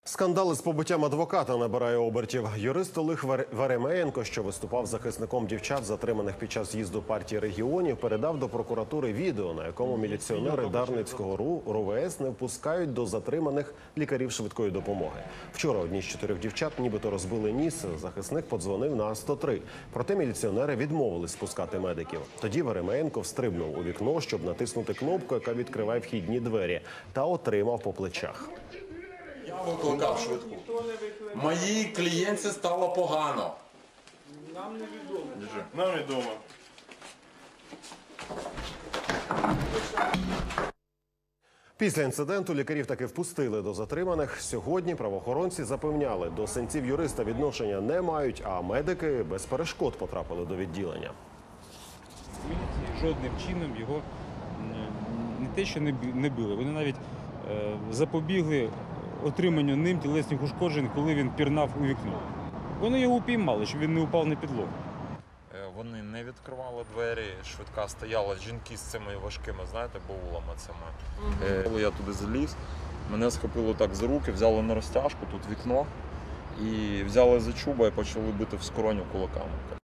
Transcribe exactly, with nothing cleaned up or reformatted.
Скандал із побиттям адвоката набирає обертів. Юрист Олег Веремеєнко, що виступав захисником дівчат, затриманих під час з'їзду партії регіонів, передав до прокуратури відео, на якому міліціонери Дарницького РУВС не впускають до затриманих лікарів швидкої допомоги. Вчора одній з чотирьох дівчат нібито розбили ніс. Захисник подзвонив на сто три. Проте міліціонери відмовились спускати медиків. Тоді Веремеєнко встрибнув у вікно, щоб натиснути кнопку, яка відкриває вхідні двері, та отримав по плечах. Я викликав швидку. Моїй клієнтці стало погано. Нам невідомо. Нам відомо. Після інциденту лікарів таки впустили до затриманих. Сьогодні правоохоронці запевняли, до синців юриста відношення не мають, а медики без перешкод потрапили до відділення. Міліції жодним чином його не те, що не били, вони навіть запобігли отриманню ним тілесних ушкоджень, коли він пірнав у вікно. Вони його упіймали, щоб він не упав на підлогу. Вони не відкривали двері, швидка стояла, жінки з цими важкими, знаєте, баулами цими. Угу. Коли я туди заліз, мене схопило так за руки, взяли на розтяжку, тут вікно, і взяли за чуба і почали бити в скроню кулаками.